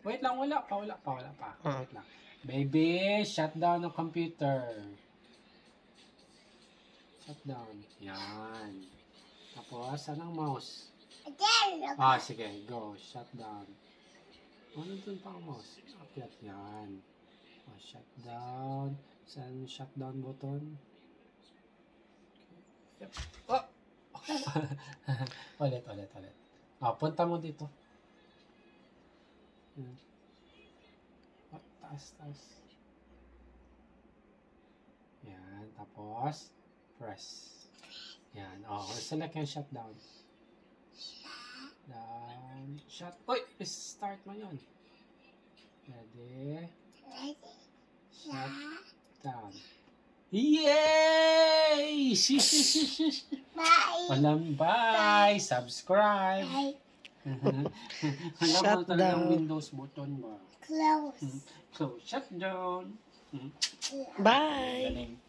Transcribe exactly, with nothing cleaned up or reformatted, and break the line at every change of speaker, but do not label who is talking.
Wait lang, wala pa, wala pa, wala pa.
Ah.
Wait lang. Baby, shut down the computer. Shut down. Yan. Tapos, anong mouse? Ah, sige, go. Shut down. Ano dun pa ang mouse? Akyat yan. Oh, shut down. Saan yung shut down button? Yep. Oh! ulit, ulit, ulit. Ah, punta mo dito. Yan. Oh, taas, taas. Yan. Tapos, press. Yan. Oh, select yung shut down. Down. Shut. Uy! Start mo yun. Ready? Shut down. Yay!
Bye.
Walang bye! Subscribe!
Bye.
Alam
Shut
mo talaga ang
down.
Windows button ba?
Close.
So, shut down.
Bye!
Galing.